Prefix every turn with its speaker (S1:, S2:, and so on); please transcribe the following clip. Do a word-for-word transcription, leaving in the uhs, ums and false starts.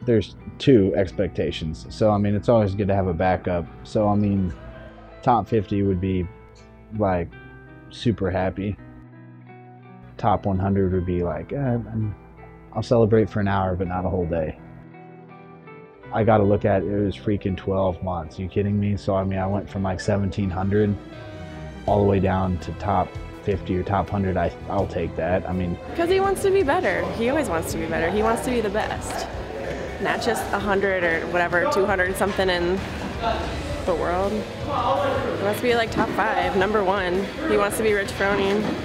S1: there's two expectations. So, I mean, it's always good to have a backup. So, I mean, top fifty would be like super happy. Top one hundred would be like, eh, I'm, I'll celebrate for an hour, but not a whole day. I got to look at it, it was freaking twelve months. Are you kidding me? So, I mean, I went from like seventeen hundred all the way down to top fifty or top one hundred. I, I'll take that. I mean,
S2: because he wants to be better. He always wants to be better. He wants to be the best. Not just one hundred or whatever, two hundred something in the world. He wants to be like top five, number one. He wants to be Rich Froning.